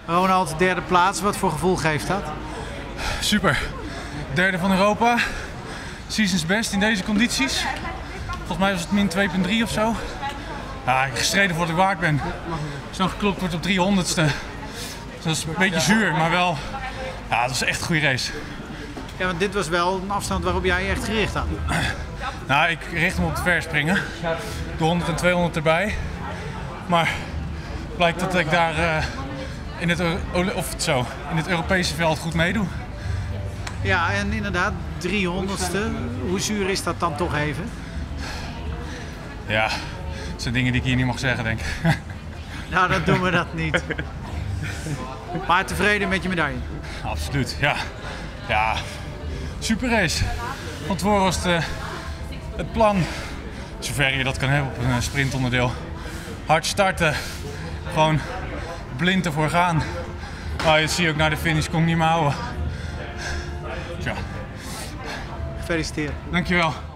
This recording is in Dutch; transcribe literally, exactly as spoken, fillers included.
Ronald, derde plaats. Wat voor gevoel geeft dat? Super. Derde van Europa. Seasons best in deze condities. Volgens mij was het min twee komma drie of zo. Ja, ik heb gestreden voor wat ik waard ben. Als je nog geklopt wordt op driehonderdste. Dat is een beetje zuur, maar wel. Ja, dat was echt een goede race. Ja, want dit was wel een afstand waarop jij je echt gericht had. Nou, ik richt me op het verspringen. De honderd en tweehonderd erbij. Maar het blijkt dat ik daar uh, in, het, of het zo, in het Europese veld goed meedoe. Ja, en inderdaad, driehonderdste. Hoe zuur is dat dan toch even? Ja, dat zijn dingen die ik hier niet mag zeggen, denk ik. Nou, dan doen we dat niet. Maar tevreden met je medaille? Absoluut, ja. Ja, super race. Van tevoren was het, uh, het plan, zover je dat kan hebben op een sprintonderdeel. Hard starten, gewoon blind ervoor gaan. Nou, je ziet ook naar de finish, kon ik niet meer houden. Ja. Gefeliciteerd. Dankjewel.